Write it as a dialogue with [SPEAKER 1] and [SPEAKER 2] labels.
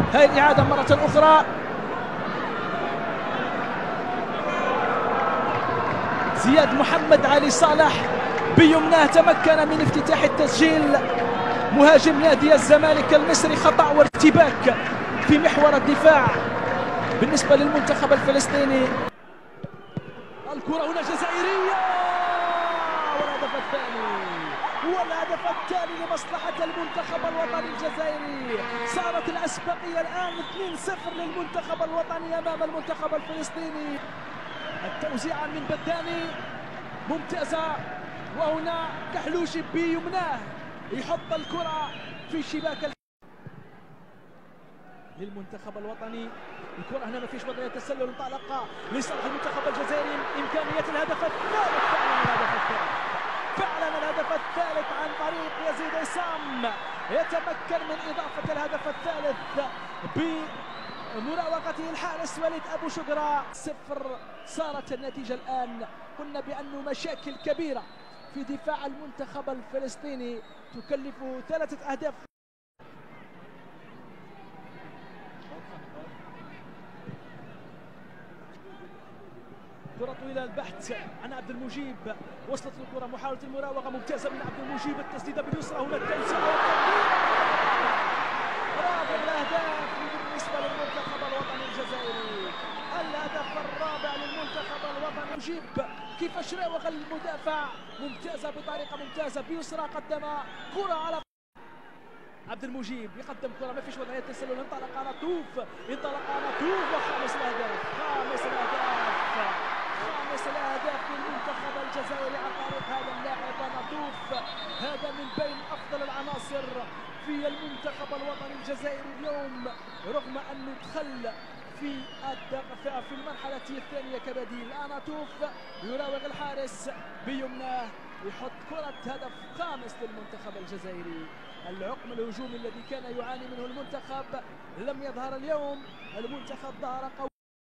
[SPEAKER 1] هاي الإعادة مرة أخرى. زياد محمد علي صالح بيمناه تمكن من افتتاح التسجيل. مهاجم نادي الزمالك المصري، خطأ وارتباك في محور الدفاع بالنسبة للمنتخب الفلسطيني. الكرة هنا جزائرية، والهدف الثاني لمصلحة المنتخب الوطني الجزائري. صارت الأسبقية الآن 2-0 للمنتخب الوطني أمام المنتخب الفلسطيني. التوزيع من بداني ممتازة، وهنا كحلوشي بيمناه يحط الكرة في شباك للمنتخب الوطني. الكرة هنا ما فيش وضعية تسلل، انطلقة لصالح المنتخب الجزائري. إمكانية الهدف الثالث، فعلا الهدف الثالث عن طريق يزيد عصام، يتمكن من إضافة الهدف الثالث بمراوغته الحارس وليد أبو شقرة. 0 صارت النتيجة الآن. قلنا بأنه مشاكل كبيرة في دفاع المنتخب الفلسطيني تكلف 3 أهداف. كرة طويلة البحث عن عبد المجيب، وصلت الكرة، محاولة المراوغة ممتازة من عبد المجيب، التسديدة باليسرى، هنا التوسع رابع الأهداف بالنسبة للمنتخب الوطني الجزائري. الهدف الرابع للمنتخب الوطني. مجيب كيفاش راوغ المدافع، ممتازة بطريقة ممتازة بيسرى، قدم كرة على عبد المجيب، يقدم كرة ما فيش وضعية تسلل، انطلق نطوف وخامس الأهداف. خامس الأهداف للمنتخب الجزائري عن طريق هذا اللاعب نطوف. هذا من بين أفضل العناصر في المنتخب الوطني الجزائري اليوم، رغم أنه دخل في المرحلة الثانية كبديل. نطوف يراوغ الحارس بيمناه، يحط كرة هدف خامس للمنتخب الجزائري. العقم الهجومي الذي كان يعاني منه المنتخب لم يظهر اليوم. المنتخب ظهر قوي.